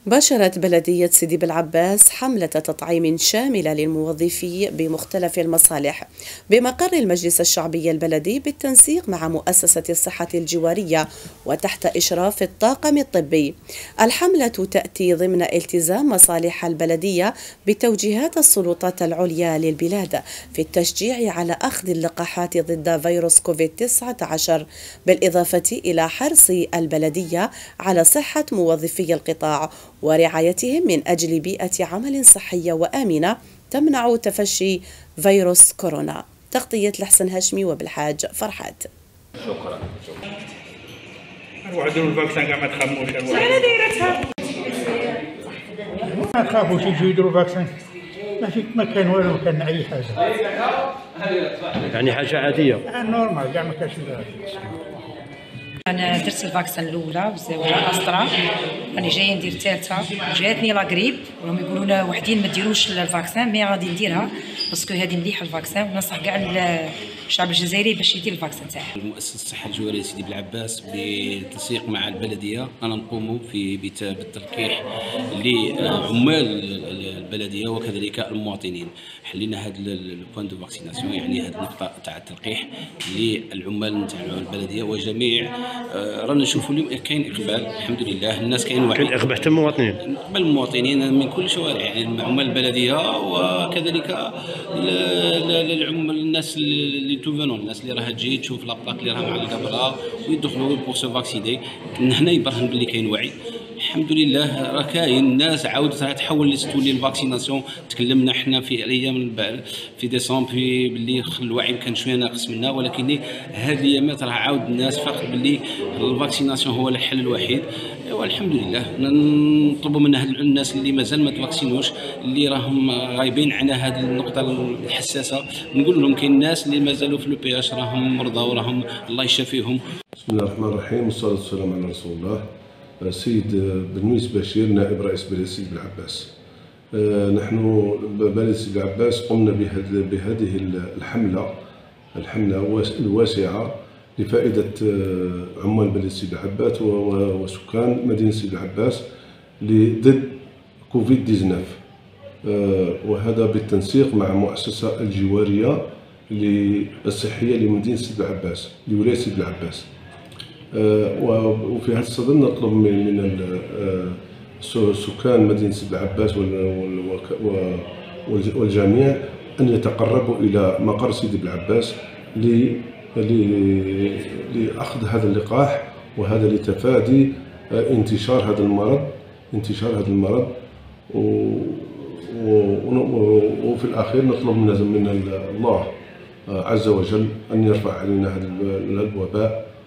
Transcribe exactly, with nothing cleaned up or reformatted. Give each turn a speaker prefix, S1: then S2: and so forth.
S1: باشرت بلدية سيدي بالعباس حملة تطعيم شاملة للموظفي بمختلف المصالح بمقر المجلس الشعبي البلدي بالتنسيق مع مؤسسة الصحة الجوارية وتحت إشراف الطاقم الطبي. الحملة تأتي ضمن التزام مصالح البلدية بتوجيهات السلطات العليا للبلاد في التشجيع على أخذ اللقاحات ضد فيروس كوفيد تسعة عشر، بالإضافة إلى حرص البلدية على صحة موظفي القطاع ورعايتهم من أجل بيئة عمل صحية وآمنة تمنع تفشي فيروس كورونا. تغطية الحسن هاشمي وبالحاج فرحات.
S2: شكرا.
S3: وعدوا الفاكسين كاع ما تخموش.
S4: انا دايرتها
S3: ما تخافوش يجيو يديروا الفاكسين، ما في ما كان والو، ما كان اي حاجه،
S2: يعني حاجه عاديه
S3: نورمال كاع ما كانش.
S4: انا درت الفاكسين الاولى والزاويه استرا، راني جايه ندير الثالثه وجاتني لا غريب، وهم يقولوا لنا وحدين ما ديروش الفاكسين، مي غادي نديرها باسكو هذه مليحه الفاكسين، وننصح كاع الشعب الجزائري باش يدير الفاكسين تاعه.
S5: المؤسسه الصحه الجواريه سيدي بالعباس بالتنسيق مع البلديه انا نقوم في بالتلقيح لعمال البلديه وكذلك المواطنين. حلينا هذا البوان دو فاكسيناسيون، يعني هذه النقطه تاع التلقيح للعمال نتاع البلديه وجميع. رانا نشوفوا اليوم كاين اقبال الحمد لله، الناس كاين وعي،
S2: كاين اقبال حتى المواطنين،
S5: اقبال المواطنين من كل الشوارع، يعني عمال البلديه وكذلك العمال الناس اللي توفنون، الناس اللي راها تجي تشوف لابلاك اللي راها معلقه برا ويدخلوا بور سو فاكسيني. هنا يبرهن باللي كاين وعي الحمد لله، راه كاين الناس عاودت راه تحول لي الفاكسيناسيون. تكلمنا احنا في الايام في ديسمبر في باللي الوعي كان شويه ناقص منا، ولكن هذه الايامات راه عاود الناس فقط باللي الفاكسيناسيون هو الحل الوحيد. والحمد لله نطلبوا من الناس اللي مازال ما تفاكسينوش، اللي راهم غايبين على هذه النقطه الحساسه، نقول لهم كاين الناس اللي مازالوا في لو بي اش راهم مرضى وراهم الله يشافيهم.
S6: بسم الله الرحمن الرحيم، والصلاه والسلام على رسول الله. السيد بنويس بشير نائب رئيس بلدية سيدي بالعباس. نحن بلدية سيدي بالعباس قمنا بهذه الحملة الحملة الواسعة لفائدة عمال بلدية سيدي بالعباس وسكان مدينة سيدي بالعباس ضد كوفيد تسعة عشر، وهذا بالتنسيق مع المؤسسة الجوارية الصحية لمدينة سيدي بالعباس لولاية سيدي بالعباس. وفي هذا الصدد نطلب من سكان مدينة سيدي بالعباس والجميع أن يتقربوا إلى مقر سيدي بالعباس لأخذ هذا اللقاح، وهذا لتفادي انتشار هذا المرض انتشار هذا المرض وفي الأخير نطلب من الله عز وجل أن يرفع علينا هذا الوباء